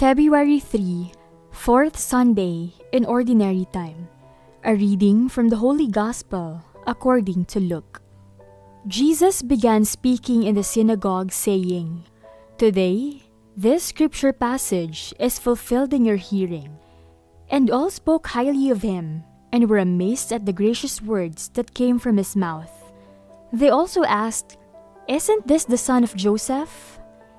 February 3, 4th Sunday in Ordinary Time. A reading from the Holy Gospel according to Luke. Jesus began speaking in the synagogue, saying, "Today, this scripture passage is fulfilled in your hearing." And all spoke highly of him, and were amazed at the gracious words that came from his mouth. They also asked, "Isn't this the son of Joseph?"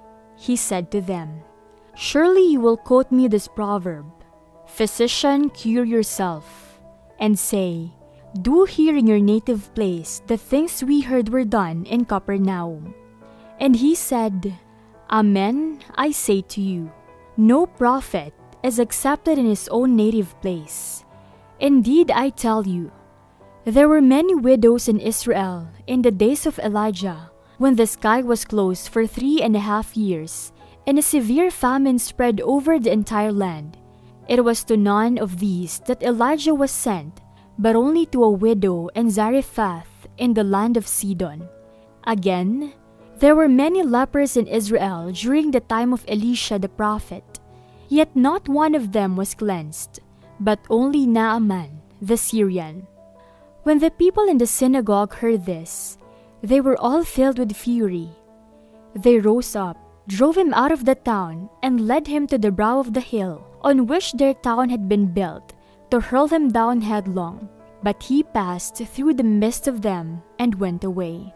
He said to them, "Surely you will quote me this proverb, 'Physician, cure yourself,' and say, 'Do here in your native place the things we heard were done in Capernaum.' And he said, 'Amen, I say to you, no prophet is accepted in his own native place. Indeed, I tell you, there were many widows in Israel in the days of Elijah, when the sky was closed for 3.5 years, and a severe famine spread over the entire land. It was to none of these that Elijah was sent, but only to a widow in Zarephath in the land of Sidon. Again, there were many lepers in Israel during the time of Elisha the prophet, yet not one of them was cleansed, but only Naaman the Syrian." When the people in the synagogue heard this, they were all filled with fury. They rose up, drove him out of the town, and led him to the brow of the hill on which their town had been built, to hurl him down headlong. But he passed through the midst of them and went away.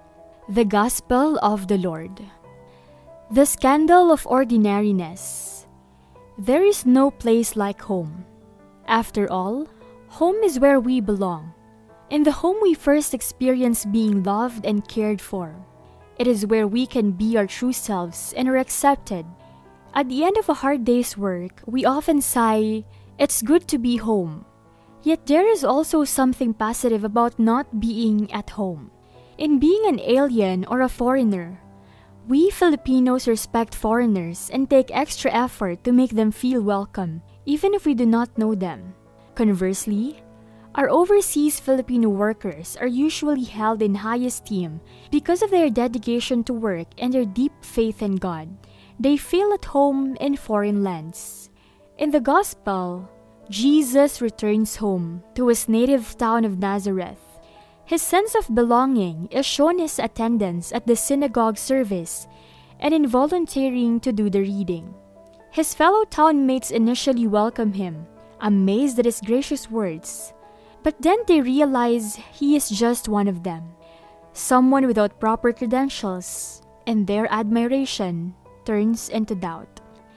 The Gospel of the Lord. The scandal of ordinariness. There is no place like home. After all, home is where we belong. In the home we first experience being loved and cared for. It is where we can be our true selves and are accepted. At the end of a hard day's work, we often sigh, "It's good to be home." Yet there is also something positive about not being at home. In being an alien or a foreigner, we Filipinos respect foreigners and take extra effort to make them feel welcome, even if we do not know them. Conversely, our overseas Filipino workers are usually held in high esteem because of their dedication to work and their deep faith in God. They feel at home in foreign lands. In the Gospel, Jesus returns home to his native town of Nazareth. His sense of belonging is shown in his attendance at the synagogue service and in volunteering to do the reading. His fellow townmates initially welcome him, amazed at his gracious words. But then they realize he is just one of them, someone without proper credentials, and their admiration turns into doubt.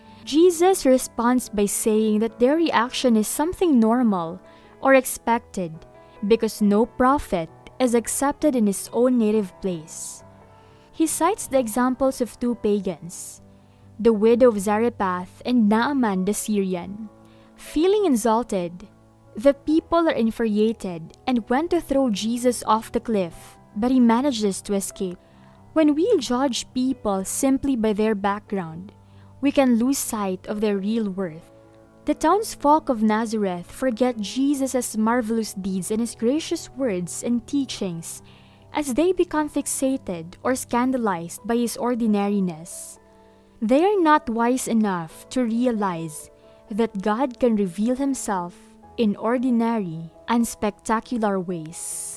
Jesus responds by saying that their reaction is something normal or expected because no prophet is accepted in his own native place. He cites the examples of two pagans, the widow of Zarephath and Naaman the Syrian. Feeling insulted, the people are infuriated and went to throw Jesus off the cliff, but he manages to escape. When we judge people simply by their background, we can lose sight of their real worth. The townsfolk of Nazareth forget Jesus' marvelous deeds and his gracious words and teachings as they become fixated or scandalized by his ordinariness. They are not wise enough to realize that God can reveal himself in ordinary and spectacular ways.